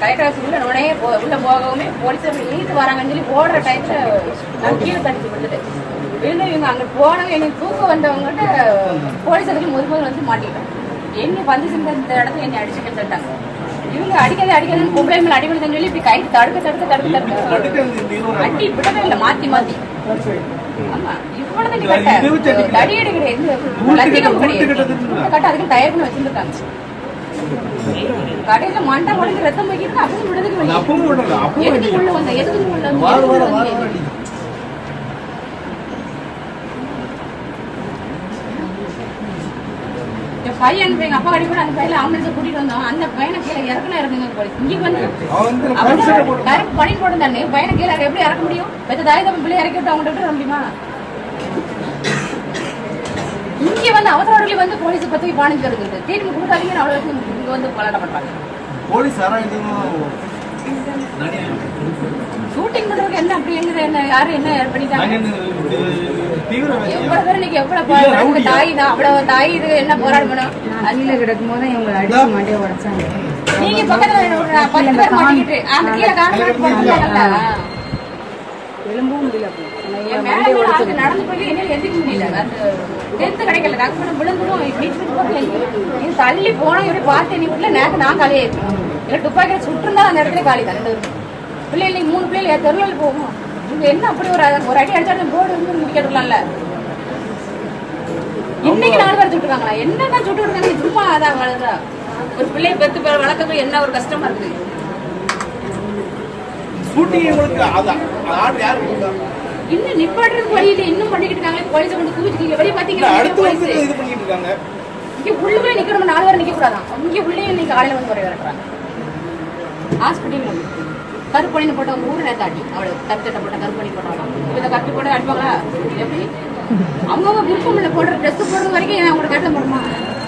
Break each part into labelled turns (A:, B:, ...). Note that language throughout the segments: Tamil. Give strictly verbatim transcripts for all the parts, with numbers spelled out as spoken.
A: கலெக்டர் ஆஃபீஸ் உள்ள உடனே உள்ள போகவுமே போலீஸ் இழுத்து வராங்கன்னு சொல்லி ஓடுற டைம்ல நான் கீழே தடுத்து விட்டுட்டேன். விழுந்து இவங்க அங்கே போனவங்க எனக்கு தூக்க வந்தவங்ககிட்ட போலீஸ் அதுக்கு முது முதல் வந்து மாட்டிக்கிட்டேன். என்ன வந்து இந்த இடத்துல என்னை அடிச்சு கட்டாங்க. இவங்க அடிக்காத அடிக்காத பொம்பளை மேல அடிக்கணும்னு சொல்லி இப்படி கைக்கு தடுக்க தடுக்க தடுக்க தடுக்க அடி விடவே இல்லை மாத்தி மாத்தி. ஆமா இவ்வளவு கட்ட தடி அடி கிடையாது கட்ட அதுக்கு தயார் பண்ணி வச்சிருக்காங்க. கடையில மண்டை உடஞ்சு ரத்தம் வைக்கிறது அப்பவும் விடுறதுக்கு எதுக்கு உள்ள வந்த எதுக்கு உள்ள பையன் எங்க அப்பா அடி கூட அந்த பையில ஆம்புலன்ஸை கூட்டிட்டு வந்தோம். அந்த பையனை கீழே இறக்கணும் இறக்குங்க போலீஸ் இங்க வந்து கரெக்ட் பணி போட்டு தானே பையனை கீழே எப்படி இறக்க முடியும்? பெற்ற தாய் தம்பி பிள்ளை இறக்கி விட்டு அவங்க விட்டு வர முடியுமா? இங்க வந்து அவசர வந்து போலீஸ் பத்தி பாணிஞ்சு வருது. தீர்ப்பு கொடுக்காதீங்கன்னு அவ்வளவு இங்க வந்து போராட்டம் பண்றாங்க. போலீஸ் ஷூட்டிங் பண்றதுக்கு என்ன அப்படி எங்க என்ன யாரு என்ன பண்ணிட்டாங்க? எவ்வளவு பேர் இன்னைக்கு எவ்வளவு தாய் தான் அவ்வளவு தாய் இது என்ன போராடணும்? அடியில கிடக்கும் போது இவங்க அடிச்சு மாட்டிய உடைச்சாங்க. நீங்க பக்கத்துல பத்து பேர் மாட்டிக்கிட்டு அந்த கீழே கான்ட்ராக்ட் போட்டாங்கல்ல எலும்பவும் முடியல. நடந்து போய் என்ன எதிர்க்க முடியல. அந்த டென்த் கிடைக்கல டாக்டர் விழுந்துடும் தள்ளி போனோம். இப்படி பார்த்து நீ வீட்டுல நேரத்தை நான் காலியா இருக்கேன். இல்லை துப்பாக்கியில சுட்டுருந்தா அந்த இடத்துல காலி தான். ரெண்டு பிள்ளைகள் மூணு பிள்ளைகள் தெருவில் போகும். இங்க என்ன அப்படி ஒரு ஒரு அடி அடிச்சாலும் போர்டு வந்து முடிக்கலாம்ல. இன்னைக்கு நாலு பேர் சுட்டுருக்காங்களா? என்னன்னா சுட்டு விடுறாங்க சும்மா. அதான் வளர்ந்தா ஒரு பிள்ளைய பெத்து வளர்க்கறது என்ன ஒரு கஷ்டமா இருக்குது. இன்னும் நிப்பாட்டுறதுக்கு வழியில இன்னும் பண்ணிக்கிட்டு இருக்காங்க. போலீஸை கொண்டு குவிச்சுக்கீங்க வெளியே பாத்தீங்கன்னா இங்க உள்ளே நிக்கணும். நாலு பேர் நிக்க கூடாதான். இங்க உள்ளே இன்னைக்கு காலையில வந்து குறை வரட்டுறாங்க. ஹாஸ்பிட்டல் கருப்பணின்னு போட்டவங்க ஊர் நேத்தாட்டி அவ்வளவு தட்டை போட்ட கருப்பணி போட்டவங்க இதை கருப்பு போட்டு அடிப்பாங்களா? எப்படி அவங்க விருப்பம் போடுற ட்ரெஸ் போடுறது வரைக்கும் அவங்களோட கட்ட போடுமா?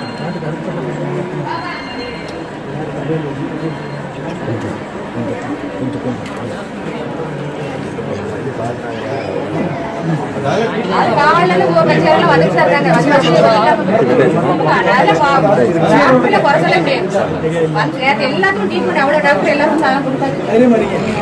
A: காலையில கட்சியெல்லாம் வந்துட்டு இருக்காங்க. குறை சொல்ல முடியாது. எல்லாத்துக்கும் ட்ரீட்மெண்ட் அவ்வளவு டாக்டர் எல்லாரும் கொடுத்தாங்க.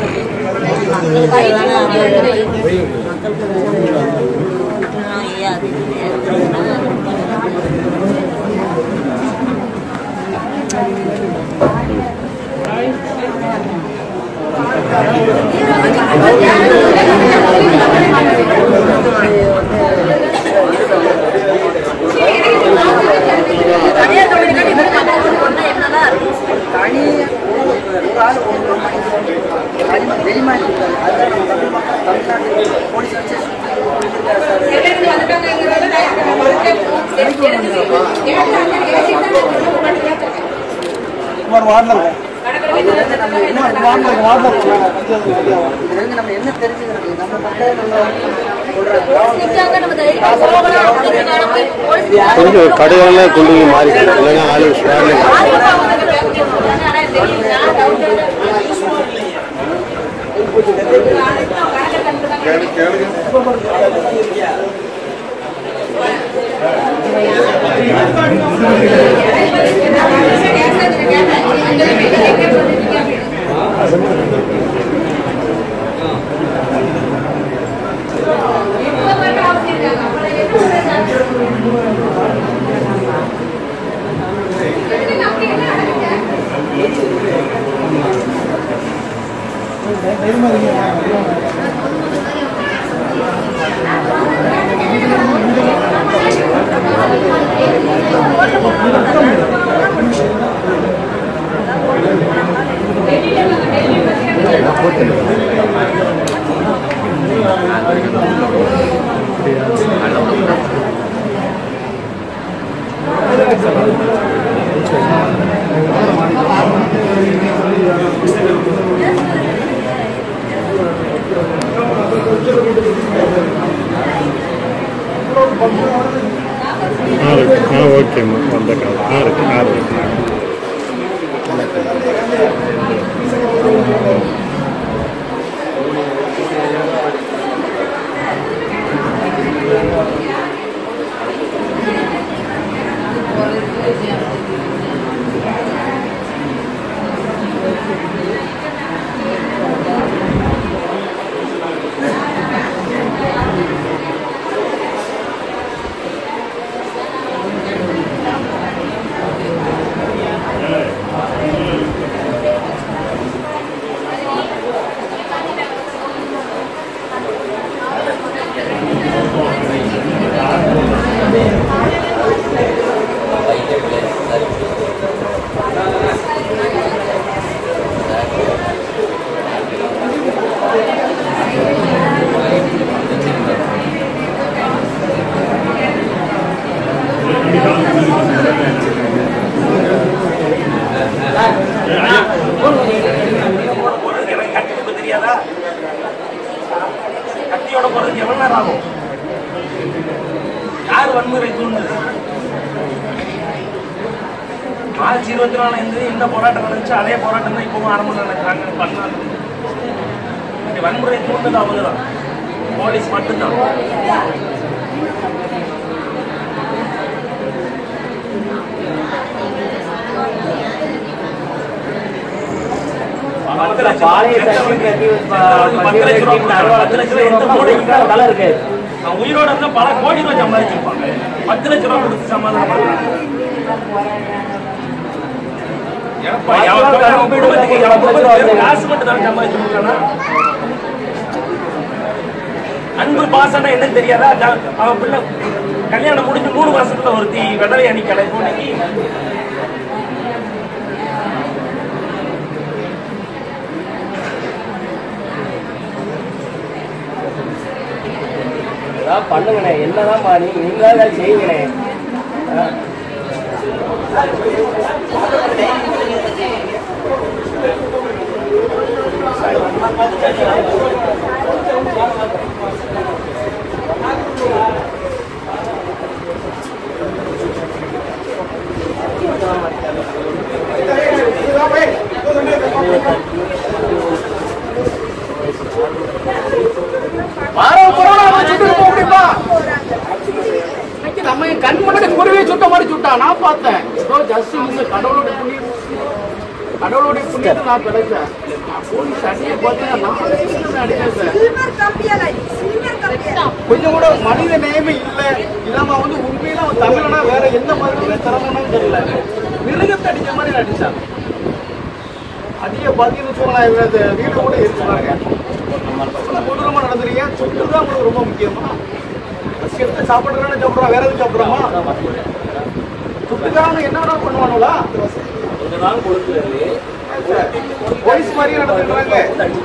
B: என்ன தெரிஞ்சுக்கிறது கடையில கொண்டு மாறி ஓகே வந்த கார் கார்
A: Thank you.
C: நாள் ஆகும். யார் வன்முறை தூண்டுது? மார்ச் இருபத்தி நாலு இருந்து என்ன போராட்டம் நடந்துச்சு அதே போராட்டம் தான் இப்பவும் ஆரம்பம் நடக்கிறாங்க. பண்ணாங்க வன்முறை தூண்டுது அவங்க தான், போலீஸ் மட்டும்தான். பத்து லட்சம் உயிரோட இருந்தா பல கோடி ரூபாய் சம்பாதிச்சிருப்பாங்க. பத்து லட்சம் ரூபாய் கொடுத்து சமாதானம் பண்றாங்க. காசு மட்டும் தான் சம்பாதிச்சிருக்கானா? அன்பு பாசம்னா என்னன்னு தெரியாதா? அவன் பிள்ளை கல்யாணம் முடிஞ்சு மூணு மாசத்துல ஒருத்தி விடலை அணிக்கலை போனி
D: பண்ணுங்கண்ணே. என்னதான் மாறி நீங்களா செய்வீங்கண்ணே. நம்ம கண் முன்னாடி குருவியை சுட்ட மாதிரி சுட்டா நான் பார்த்தேன். கடவுளுடைய புண்ணியம், கடவுளுடைய புண்ணியத்தை நான் கிடைச்சேன். கொஞ்சம் கூட மனித நேயமே இல்லை. இல்லாம வந்து உண்மையில அவன் தமிழனா வேற எந்த மாதிரி திறமைன்னு தெரியல. மிருகத்தை அடிச்ச மாதிரி அடிச்சான். அதிக பாத்தீங்கன்னு சொன்னா வீடு கூட இருக்கிறாங்க. கொடூரமா நடந்துறீங்க. சொத்து தான் உங்களுக்கு ரொம்ப முக்கியமா? செத்த சாப்பிடுறான்னு சாப்பிடுறா, வேற எதுவும் சாப்பிடுறோமா? சொத்துக்காரங்க என்ன பண்ணுவானுங்களா? கொஞ்ச நாள் கொடுக்குறது போலீஸ் மாதிரியே நடந்துக்கிறாங்க.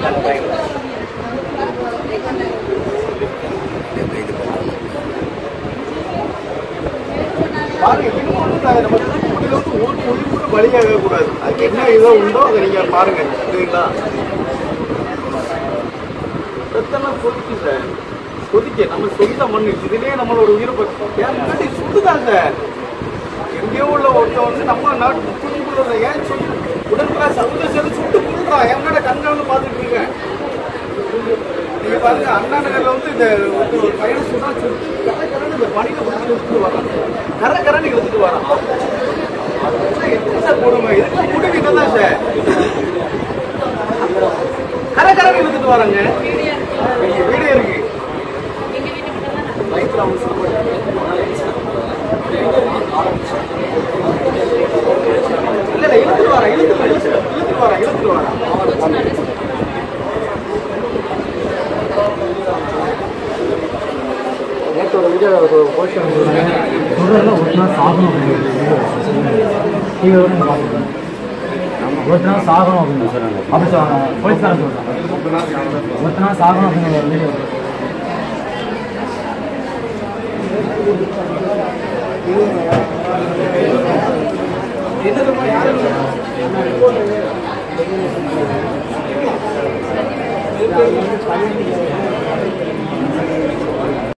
D: பாருங்க, இன்னும் வந்து நம்ம தூத்துக்குடியில வந்து ஒரு உயிர் கூட பலியாக கூடாது. அதுக்கு என்ன இதோ உண்டோ அதை நீங்க பாருங்க. சரிங்களா? ரத்தெல்லாம் கொதிக்கு சார், கொதிக்க நம்ம சொந்த மண்ணு. இதுலயே நம்மளோட உயிரை பற்றி சுட்டுதான் சார். எங்கேயோ உள்ள ஒருத்தன் வந்து நம்ம நாட்டு தூத்துக்குள்ள ஏன் சொல்லி உடன்படா சவுத சேர்ந்து சுட்டு கொள்றான். எங்கட கண்காணி பார்த்துட்டு இருக்கேன். நீங்க பாருங்க, அண்ணா நகர்ல வந்து இந்த ஒரு பையனை சொன்னா கரை கரண்டு இந்த பணியில பிடிச்சி எடுத்துட்டு வரான். கரை கரண்டு எடுத்துட்டு வரான். எப்படி சார் போடுங்க? இதுக்கு முடிவு என்னதான் சார்? கரை கரண்டு எடுத்துட்டு வராங்க. வீடியோ இருக்கு. இல்ல இல்ல இழுத்துட்டு வரேன், இழுத்து இழுத்துட்டு வரேன், இழுத்துட்டு வரேன். நேற்று ஒரு வீடியோ போஸ்ட் சொல்றாங்க, ஒரு நாள் சாகணும் அப்படின்னு ஒரு நாள் சாகணும் அப்படின்னு சொன்னாங்க. அப்படி சொன்னாங்க போலீஸ்காரன் சொல்றாங்க, ஒரு நாள் சாகணும் அப்படிங்கிற ஒரு வீடியோ.